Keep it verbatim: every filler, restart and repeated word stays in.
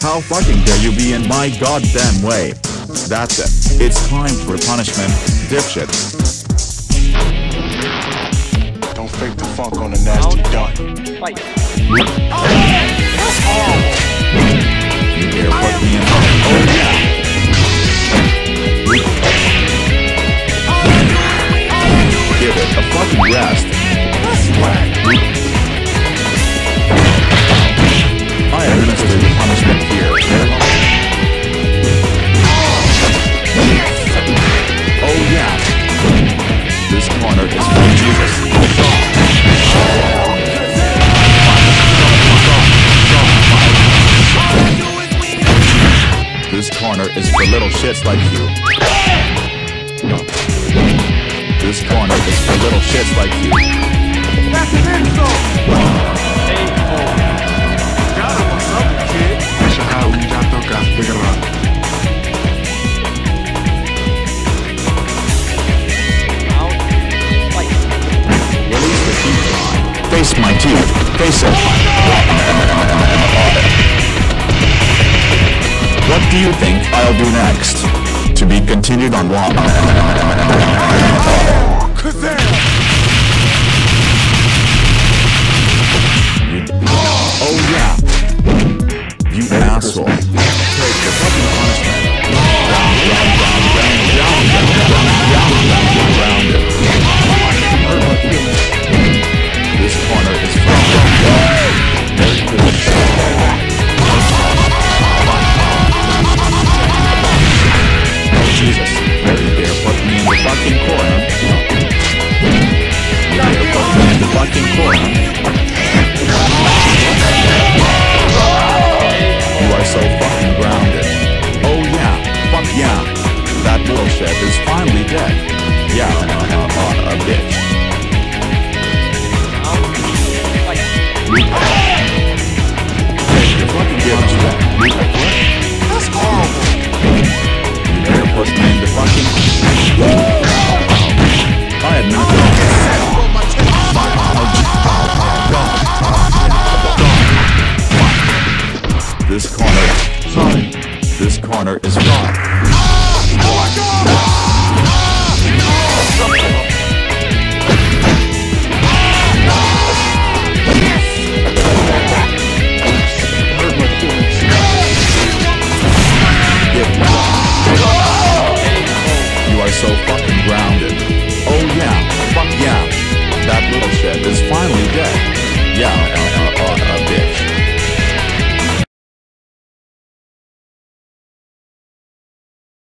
How fucking dare you be in my goddamn way? That's it. It's time for punishment, dipshit. Don't fake the funk on the nasty dunk. Fight. That's horrible. You dare put me in. Oh yeah. Give it a fucking rest. That's whack. I administer the punishment here. Oh yeah. This corner is for Jesus. This corner is for little shits like you. This corner is for little shits like you. That's an insult. Release the teeth. Face my teeth. Face it. What do you think I'll do next? To be continued on what? Oh yeah. You asshole. Take the fucking punishment. Round, round, round, round, round, round, round, round, round, round it. This corner is from Very good. Oh Jesus. You dare put me in the fucking corner. You dare put me in the fucking corner. You are so fucking grounded. Oh yeah, fuck yeah. That little shit is finally dead. Yeah, uh, uh, uh, a bitch. You fucking get me that. That's horrible. You dare put me in the fucking... I admit This corner, this corner is gone. You are so fucking grounded. Oh yeah, fuck yeah. That little shit is finally dead. Yeah.